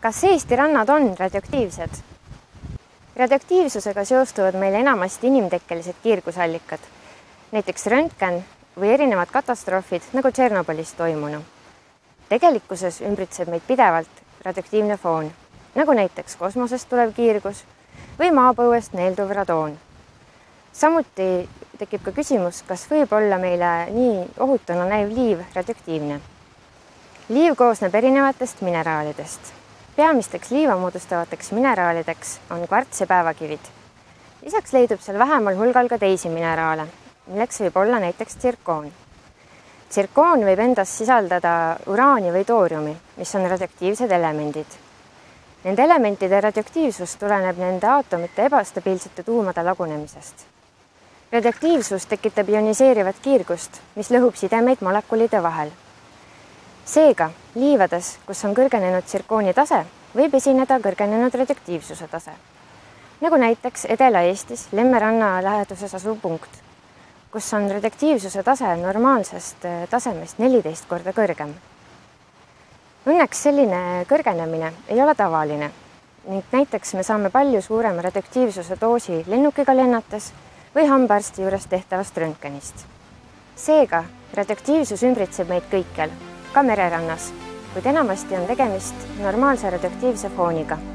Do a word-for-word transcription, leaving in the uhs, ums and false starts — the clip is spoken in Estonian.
Kas Eesti rannad on radioaktiivsed? Radioaktiivsusega seostuvad meile enamasti inimtekkelised kiirgusallikad, näiteks röntgen või erinevad katastroofid nagu Tšernobõlis toimunu. Tegelikkuses ümbritseb meid pidevalt radioaktiivne foon, nagu näiteks kosmosest tulev kiirgus või maapõuest neelduv radoon. Samuti tekib ka küsimus, kas võib olla meile nii ohutuna näiv liiv radioaktiivne. Liiv koosneb erinevatest mineraalidest. Peamisteks liiva moodustavateks mineraalideks on kvarts ja päevakivid. Lisaks leidub seal vähemal hulgal ka teisi mineraale, milleks võib olla näiteks tsirkoon. Tsirkoon võib endas sisaldada uraani või tooriumi, mis on radioaktiivsed elemendid. Nende elementide radioaktiivsus tuleneb nende aatomite ebastabiilsete tuumade lagunemisest. Radioaktiivsus tekitab ioniseerivat kiirgust, mis lõhub sidemeid molekulide vahel. Seega, liivades, kus on kõrgenenud tsirkooni tase, võib esineda kõrgenenud radioaktiivsuse tase. Nagu näiteks Edela-Eestis Lemmeranna läheduses asuv punkt, kus on radioaktiivsuse tase normaalsest tasemest neliteist korda kõrgem. Õnneks selline kõrgenemine ei ole tavaline ning näiteks me saame palju suurema radioaktiivsuse doosi lennukiga lennates või hambaarsti juures tehtavast röntgenist. Seega, radioaktiivsus ümbritseb meid kõikjal, ka mererannas, kuid enamasti on tegemist normaalse radioaktiivse fooniga.